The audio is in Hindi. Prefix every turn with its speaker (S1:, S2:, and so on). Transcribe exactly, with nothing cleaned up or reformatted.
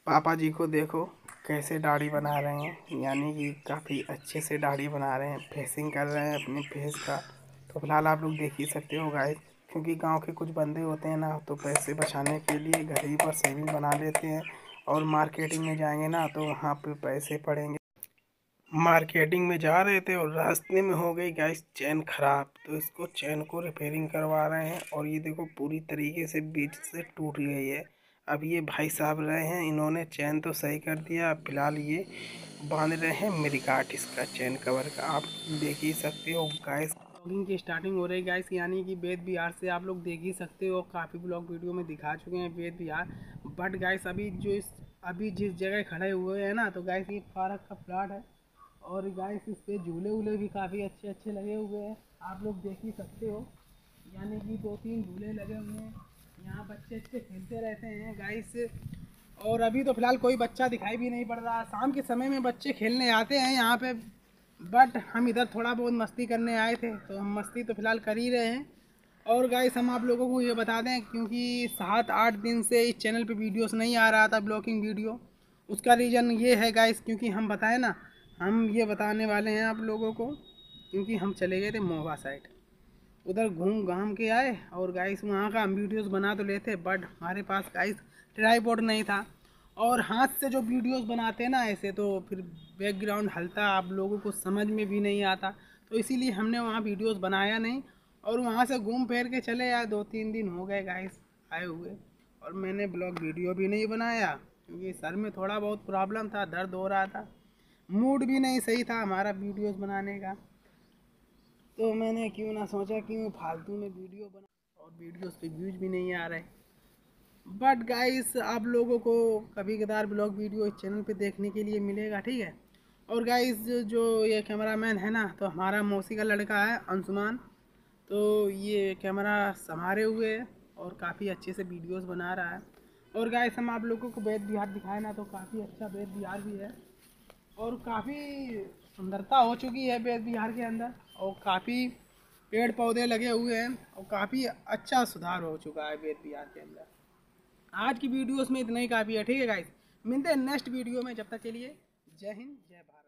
S1: पापा जी को देखो कैसे दाढ़ी बना रहे हैं, यानी कि काफ़ी अच्छे से दाढ़ी बना रहे हैं, फेसिंग कर रहे हैं अपने फेस का। तो फिलहाल आप लोग देख ही सकते हो गाइस, क्योंकि गांव के कुछ बंदे होते हैं ना, तो पैसे बचाने के लिए घर ही पर सेविंग बना लेते हैं और मार्केटिंग में जाएंगे ना तो वहाँ पे पैसे पड़ेंगे। मार्केटिंग में जा रहे थे और रास्ते में हो गई गाइस चैन ख़राब, तो इसको चैन को रिपेयरिंग करवा रहे हैं और ये देखो पूरी तरीके से बीच से टूट गई है। अब ये भाई साहब रहे हैं, इन्होंने चैन तो सही कर दिया, अब फिलहाल ये बांध रहे हैं मिरीकाट इसका चैन कवर का। आप देख ही सकते हो गाइस, ब्लॉगिंग की स्टार्टिंग हो रही है गाइस, यानी कि वेद विहार से आप लोग देख ही सकते हो। काफ़ी ब्लॉग वीडियो में दिखा चुके हैं वेद विहार, बट गाइस अभी जो इस अभी जिस जगह खड़े हुए हैं ना, तो गाइस ये पार्क का प्लाट है और गाइस इस पे झूले वूले भी काफ़ी अच्छे अच्छे लगे हुए हैं, आप लोग देख ही सकते हो। यानी कि दो तीन झूले लगे हुए हैं, यहाँ बच्चे अच्छे खेलते रहते हैं गाइस। और अभी तो फ़िलहाल कोई बच्चा दिखाई भी नहीं पड़ रहा। शाम के समय में बच्चे खेलने आते हैं यहाँ पे, बट हम इधर थोड़ा बहुत मस्ती करने आए थे, तो हम मस्ती तो फ़िलहाल कर ही रहे हैं। और गाइस हम आप लोगों को ये बता दें, क्योंकि सात आठ दिन से इस चैनल पे वीडियोस नहीं आ रहा था ब्लॉगिंग वीडियो, उसका रीज़न ये है गाइस, क्योंकि हम बताएं ना, हम ये बताने वाले हैं आप लोगों को, क्योंकि हम चले गए थे मोवा साइड, उधर घूम घाम के आए और गाइस वहाँ का हम वीडियोस बना तो लेते, बट हमारे पास गाइस ट्राईपॉड नहीं था। और हाथ से जो वीडियोस बनाते हैं ना ऐसे, तो फिर बैकग्राउंड हलता, आप लोगों को समझ में भी नहीं आता, तो इसीलिए हमने वहाँ वीडियोस बनाया नहीं और वहाँ से घूम फिर के चले आए। दो तीन दिन हो गए गाइस आए हुए और मैंने ब्लॉग वीडियो भी नहीं बनाया, क्योंकि सर में थोड़ा बहुत प्रॉब्लम था, दर्द हो रहा था, मूड भी नहीं सही था हमारा वीडियोस बनाने का। तो मैंने क्यों ना सोचा क्यों फालतू में वीडियो बना, और वीडियोस पे व्यूज भी नहीं आ रहे। बट गाइस आप लोगों को कभी कदार ब्लॉग वीडियो इस चैनल पे देखने के लिए मिलेगा, ठीक है। और गाइस जो ये कैमरामैन है ना, तो हमारा मौसी का लड़का है अंशुमान, तो ये कैमरा संभाले हुए है और काफ़ी अच्छे से वीडियोस बना रहा है। और गाइस हम आप लोगों को बेद बिहार दिखाए ना, तो काफ़ी अच्छा बेद बिहार भी है और काफ़ी सुंदरता हो चुकी है बेद बिहार के अंदर, और काफ़ी पेड़ पौधे लगे हुए हैं और काफ़ी अच्छा सुधार हो चुका है बेद बिहार के अंदर। आज की वीडियोस में इतना ही काफ़ी है, ठीक है गाइस। मिलते हैं नेक्स्ट वीडियो में, जब तक के लिए जय हिंद जय भारत।